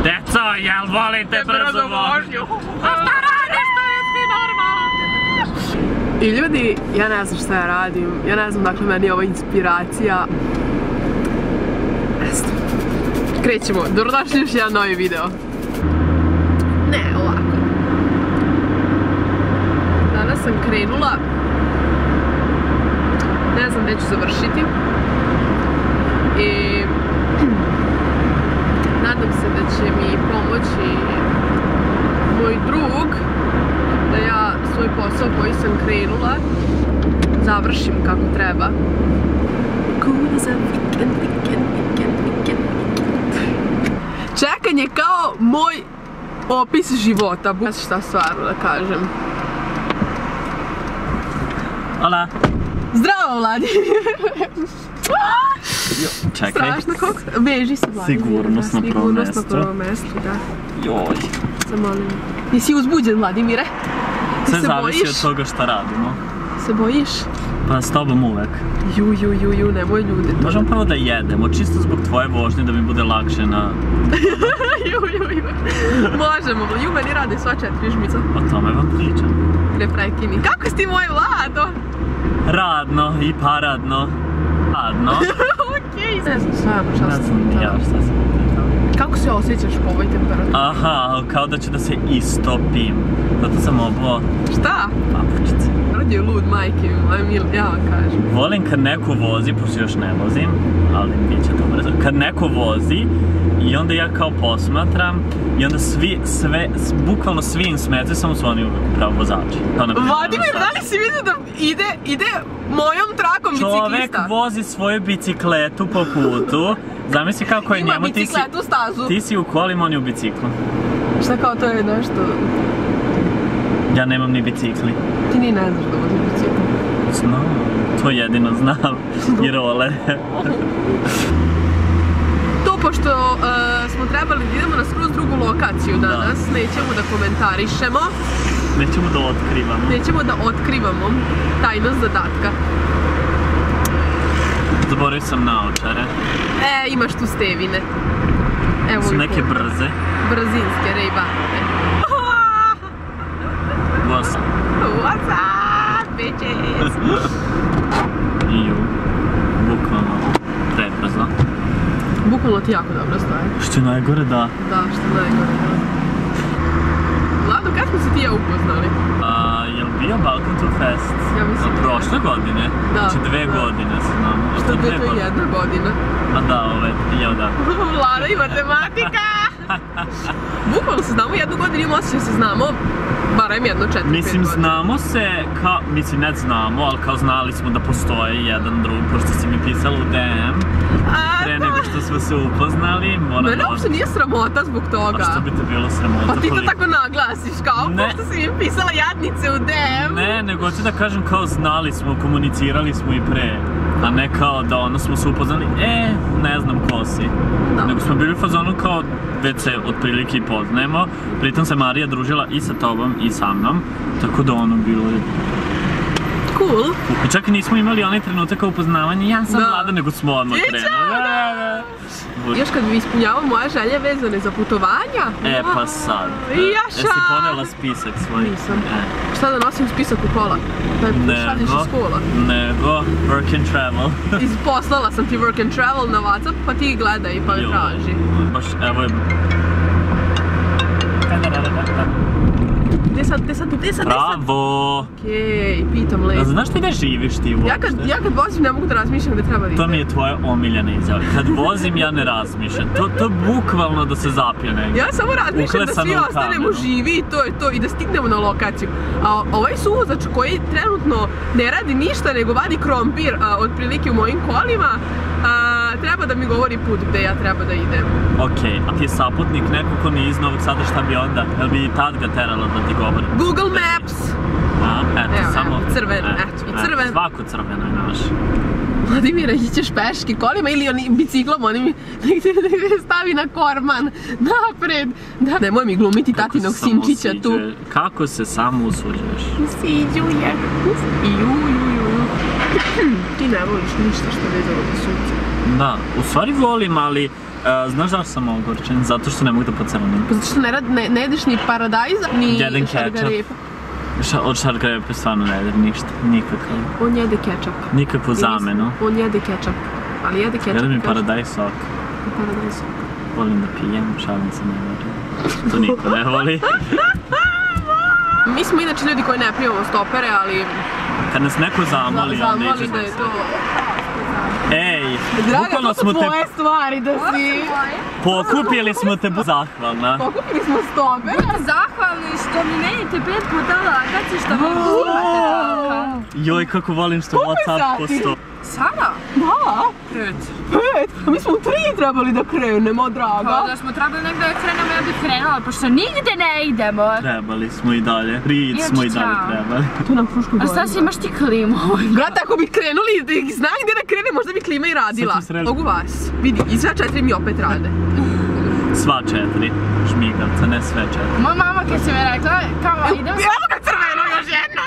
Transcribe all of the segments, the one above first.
Deco, jel volite brzo vožnju? A šta radiš, to je ti normalno? I ljudi, ja ne znam šta ja radim, ja ne znam dakle meni je ova inspiracija. Krećemo, dobrodošli još jedan novi video. Ne, ovako. Danas sam krenula, ne znam gdje ću završiti. I nadam se da će mi pomoći moj drug da ja svoj posao koji sam krenula završim kako treba. Kuda za vikend. Čekanje kao moj opis života. Ne znam šta stvarno da kažem. Hola. Zdravo, Vladi. Čekaj. Strašno koliko... Veži se, Vladi. Sigurnost na prvom mjestu. Sigurnost na prvom mjestu, da. Joj. Zamolim. Jesi uzbuđen, Vladimire? Sve zavisi od toga šta radimo. Se bojiš? Pa s tobom uvek. Ju, nemoj ljudi. Možemo prvo da jedemo, čisto zbog tvoje vožnje da mi bude lakše na... Ju. Možemo, ju meni radi sva 4 žmica. O tome vam pričam. Ne prekini. Kako si ti moj Vlado? Radno i paradno. Radno. Okej. Ne znam stvarno šta sam pitala. Ne znam ja šta sam pitala. Kako se osjećaš po ovoj temperaturi? Aha, kao da ću da se istopim. Zato sam obuo šta? papučice. Radi je lud, majke mi, ja vam kažem. Volim kad neko vozi, pošto još ne vozim, ali bit će to brzo. Kad neko vozi i onda ja kao posmatram i onda bukvalno svi im smetaju, samo su oni uvijek upravo vozači. Vladimir, da li si vidio da ide mojom trakom biciklista? Čovek vozi svoju bicikletu po putu. Zamisli kako je njemu, ima bicikletu stazu. Ti si u kolima, on je u biciklu. Šta kao to je nešto? Ja nemam ni bicikli. Ti ni ne znaš da voziš bicikl. Znam, to jedino znam. I role. To pošto smo trebali da idemo na skroz drugu lokaciju danas, nećemo da komentarišemo. Nećemo da otkrivamo. Nećemo da otkrivamo tajnost zadatka. Zaboravio sam naočare. Imaš tu stevine. Su neke brze. Brzinske Ray-Bane. What's up, bitches? Iju, bukvalno prebrzo. Bukvalno ti jako dobro stoje. Što je najgore, da. Da, što je najgore, da. Vlado, kad smo se ti ja upoznali? Jel bio Balkan Tour Fest? Ja mislim da. Prošle godine? Da. Znači 2 godine se znamo. Što je to 1 godina? A da, da. Vlada i matematika! Bukvalno se znamo 1 godinu, imamo osjećaj da se znamo barem 1, 4, 5 godina. Mislim, znamo se kao, mislim ne znamo, ali kao znali smo da postoji jedan drug, pošto si mi pisala u DM. Pre nego što smo se upoznali, mene uopšte nije sramota zbog toga. A što bi te bilo sramota? Pa ti to tako naglasiš, kao pošto si mi pisala jadnice u DM. Ne, nego ću da kažem kao znali smo, komunicirali smo i pre. A ne kao da ono smo se upoznali, ne znam ko si. Nego smo bili u fazonu kao već se otprilike i poznajemo. Pritom se Marija družila i sa tobom i sa mnom. Tako da ono bilo je... Cool. I čak i nismo imali onaj trenutak kao upoznavanje, ja sam Vlada, nego smo odmah krenuli. Još kad bi ispunjavao moje želje vezane za putovanja. Pa sad. Jaša! Jesi ponela spisak svoj? Nisam. Šta da nosim spisak u kola? Da šalješ iz kola? Nego, work and travel. Poslala sam ti work and travel na WhatsApp, pa ti gledaj pa traži. Baš, evo je... Gdje sad? Bravo! Okej, pitam lepo. Znaš ti ne živiš ti uopšte? Ja kad vozim ne mogu da razmišljam gdje treba da idem. To mi je tvoja omiljena izjava. Kad vozim ja ne razmišljam. To bukvalno da se zapije negdje. Ja samo razmišljam da svi ostanemo živi i to je to. I da stignemo na lokaciju. A ovaj suvozač koji trenutno ne radi ništa nego vadi krompir otprilike u mojim kolima, treba da mi govori put gde ja treba da idem. Okej, a ti je saputnik neko ko nije iz Novog Sada, šta bi onda? Jel bi i tad ga teralo da ti govori? Google Maps! Evo, crveno, i crveno. Svako crveno je naš. Vladimire, ićeš peški kolima ili onim biciklom, onim stavi na korman, napred. Nemoj mi glumiti tatinog sinčića tu. Kako se samo usuđuješ? Usiđuje. Ti ne voliš ništa što vezano za sunce. Da, u stvari volim, ali Znaš zašto sam ogorčen? Zato što ne mogu da pocrnim. Zato što ne jedeš ni paradajza, ni šargarepa. Od šargarepe stvarno ne jede ništa, nikakav. On jede kečap. Nikakvu zamenu. On jede kečap, ali jede kečap. Jede mi paradajz sok. Paradajz sok. Volim da pijem, šalim se ne voli. To niko ne voli. Mi smo inače ljudi koji ne primamo stopere, ali... Kad nas neko zamoli, on neće da je to... Ej, Draga, to su tvoje stvari da si... Pokupili smo te zahvalna. Pokupili smo stopere. Zahvalni što mi menite 5 puta lakaci što mi uzimate taka. Joj, kako volim što WhatsApp postoji. Sada? Da. 5. Mi smo u 3 trebali da krenemo, draga. Pa da smo trebali negdje da krenemo, ja bih krenula, pošto nigde ne idemo. Trebali smo i dalje. Rid smo i dalje trebali. Tu nam Fruško gore. A šta si imaš ti klimu? Brate, ako bi krenuli, znam gdje da krene, možda bi klima i radila. Mogu vas. Vidi, i sve 4 mi opet rade. Sva 4. Šmigavca, ne sve 4. Moja mama kad se mi rekla, kao idemo... Evo ga crveno još jedna!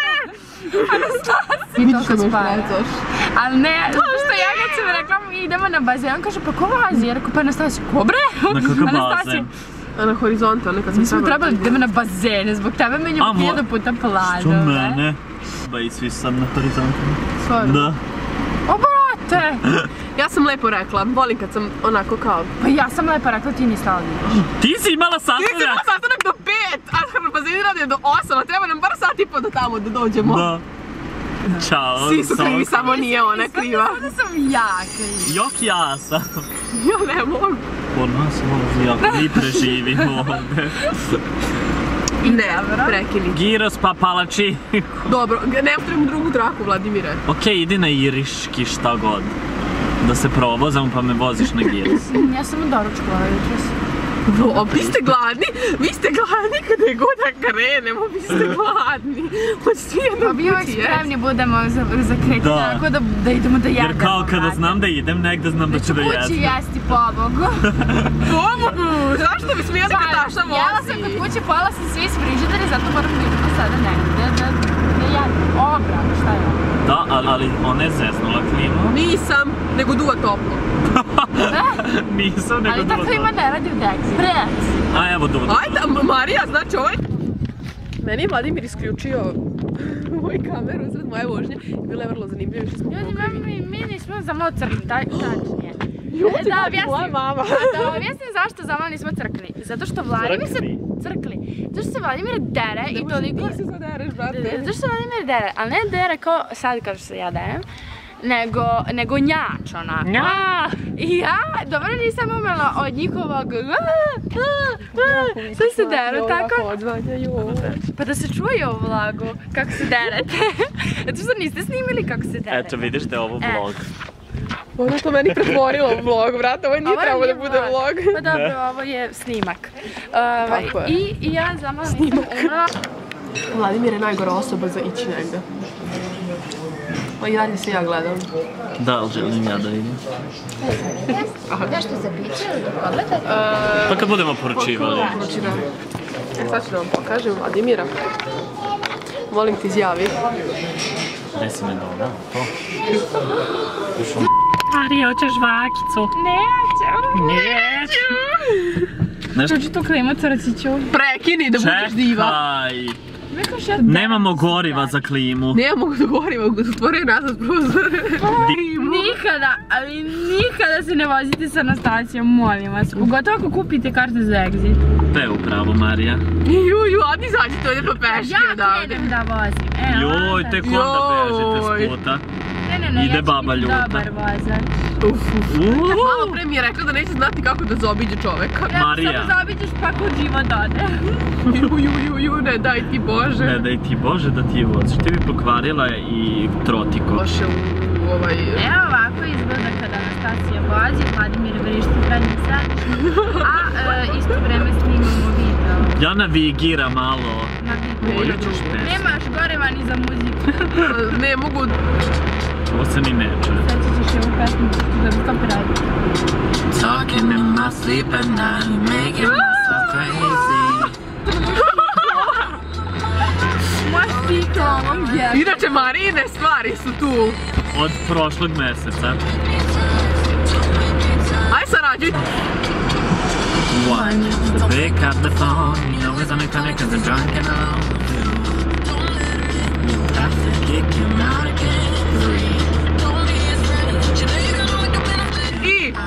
Vidiš što me šprecaš. Ali ne, što ja kad sam rekla idemo na bazen, on kaže pa ko vazi? Ja rekao pa Anastasija, ko bre? Na kakav bazen? Na horizontu, nekad sam mi smo trebali da idemo na bazene, zbog tebe menjamo 1000 puta plažove. Što mene? Ba i svi sad na horizontu. Stvarno? Da. O brate! Ja sam lepo rekla, volim kad sam onako kao... Pa ja sam lepo rekla, ti nisi stala da ideš. Ti si imala sastanak! Ti si imala sastanak do 5, a bazeni rade do 8, a treba nam bar sat i po do tamo da dođemo. Da. Ćao. Svi su krivi, samo nije ona kriva. Sada sam ja kriva. Jok ja sam. Ja ne mogu. Po nas vozi, ako mi preživimo ovdje. Ne, prekini. Giros pa palači. Dobro, ne potrebujemo drugu traku, Vladimire. Okej, idi na Iriški šta god. Da se provozamo pa me voziš na Giros. Ja sam u doručkovala jutros. Vi ste gladni? Vi ste gladni kada je god da krenemo, vi ste gladni. Hoćete jedno pa mi uvijek spremni budemo za kretanje, tako da idemo da jedemo. Jer kao kada znam da idem negde, znam da ću da jedem. Da ću kući jesti pobogu. Pobogu? Zašto bi smo jedno kataša vozi? Jela sam kod kuće, pojela sam svi iz frižidera i zato moram da idemo sada negde da jedem. Ovo bravo, šta je ovo? Da, ali ona je zeznula klimu. Nisam, nego duva toplo. Nisam, nego ali duva toplo. Ali ta klima ne radi u dekzi. Prec! A evo duva toplo. Ajde, Marija, znači ovaj... Meni je Vladimir isključio moju kameru uzred moje vožnje. Bilo je vrlo zanimljivo što smo ljudi, mi nismo za malo crkli, tačnije. Ljudi, moja mama. Da objasnim zašto za malo nismo crkli. Zato što Vladimir se... Crkli. Zato što se Vladimir dere i toliko... Ti se zadereš, brate. Zato što se Vladimir dere, ali ne dere kao sad kao što se ja derem. Nego njač onako. I ja dobro nisam umela od njihovog sve se deru tako. Pa da se čuje u vlogu kako se derete. Zato što niste snimili kako se derete. Eto vidiš da je ovo vlog. Ona to meni pretvorila u vlog, brate, ovo nije trebalo da bude vlog. Pa dobro, ovo je snimak. Tako je. I ja za malo nisam umela. Vladimir je najgora osoba za ići negde. Pa i dalje se ja gledam. Da, ali želim ja da idem. Nešto za piće ili da pogledate? Pa kad budemo poručivali. Sad ću da vam pokažem Vladimira. Molim ti izjavi. Gdje si me dobra? Ari, hoćeš vakicu? Neću. Hoću tu klimu, crciću. Prekini da budeš diva. Čekaj. Nemamo goriva za klimu. Nemamo goriva, zatvorio nazad prozor. Nikada, ali nikada se ne vozite sa Anastasijom, molim vas. Pogotovo ako kupite karte za exit. To je upravo, Marija. Juj, Adi izađite ovdje pa peške odavde. Ja krenem da vozim. Joj, tek onda bežite s puta. Ne, ide baba ljuta. Ja ću biti dobar vozač. Malo pre mi je rekla da neće znati kako da zaobiđe čoveka. Marija. Samo zaobiđeš pa kod život ode. Ju, ne daj ti Bože. Ne daj ti Bože da ti je voziš. Ti bi pokvarila i trotiko. Loše u ovaj... Evo ovako izgleda kada Anastasija vozi, Vladimir vrišti prednji sediš, a isto vreme snimamo video. Ja navigira malo. Navigira. Nemaš goriva ni za muziku. Ne mogu... Ovo se ni ne čuje. Sad ćeš ovu pesmicu da bi copyright. Talking in my sleep at night, making myself crazy. Moja stikla ovom vjeru. Inače, Marijine stvari su tu. Od prošlog meseca. Aj sad nađi. One, to pick up the phone, you know it's only coming cause I'm drunk and alone. Have to kick him out again. I?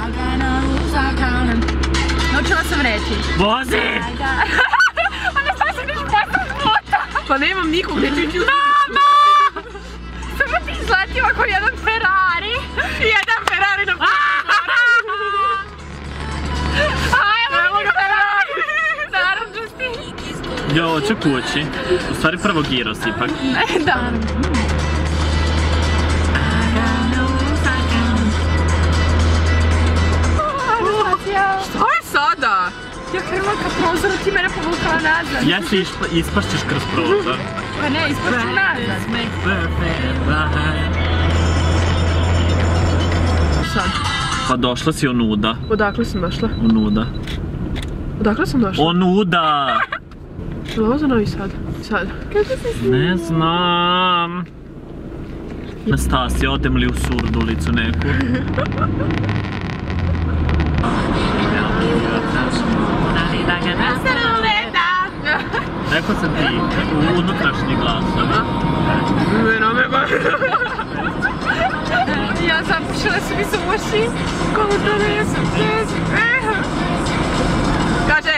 Naučila sam reći. Vozi! Ona sad se niš posao puta. Pa nemam nikog, neću ići u... Mama! Samo ti izletila ko jedan Ferrari. Jedan Ferrari na putu. Evo ga Ferrari! Naravđusti. Jo, hoću kući. U stvari prvo giros ipak. Da. Šta je sada? Ja krenula ka prozoru, ti mene povukala nazad. Jesi ispašćeš kroz prozor. Pa ne, ispašću nazad. Sad. Pa došla si onuda. Odakle sam došla? Onuda. Odakle sam došla? Onuda! Ovo za Novi Sad. Sad. Ne znam. Nastasija, odem li u surdulicu neku? Rekao sam ti, unutrašnji glas. Ja zapušila su mi se uši. Kako to ne jesam tezi. Kaže!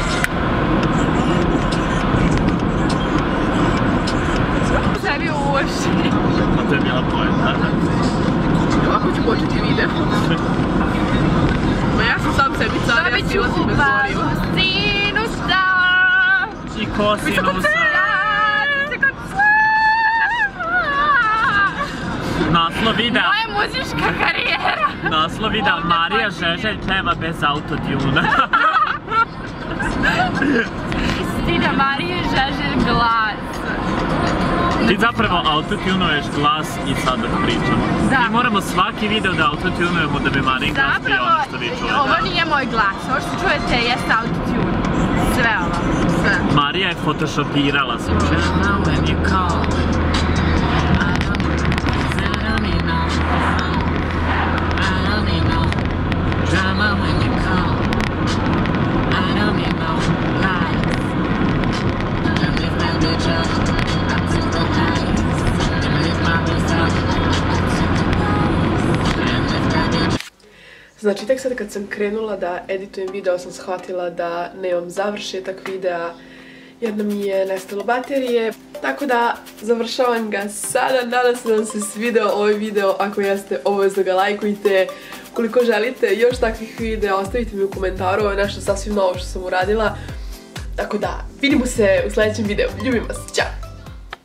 Sebi u uši. A to je bila poenta. Ovako ću početi video. Ma ja sam sam sebi car, ja silazim bez goriva. Sinusa. I kosinusa. Naslov videa. Moja muzička karijera. Naslov videa Marija Žeželj peva bez autotuna. Istina, Marija Žeželj glas. Ti zapravo autotunuješ glas i sad dok pričamo. Da. Mi moramo svaki video da autotunujemo da bi Marin glas bio ono što vi čujete. Ovo nije moj glas, ovo što čujete jeste autotune. Sve ovo, sve. Marija je photoshopirala se. Znači, tek sad kad sam krenula da editujem video sam shvatila da nemam završetak videa jer nam je nestalo baterije. Tako da završavam ga sada. Nadam se da vam se svideo ovaj video. Ako jeste, obavezno ga lajkujte. Ukoliko želite još takvih videa, ostavite mi u komentaru. Ovo je nešto sasvim novo što sam uradila. Tako da, vidimo se u sljedećem videu. Ljubim vas. Ćao!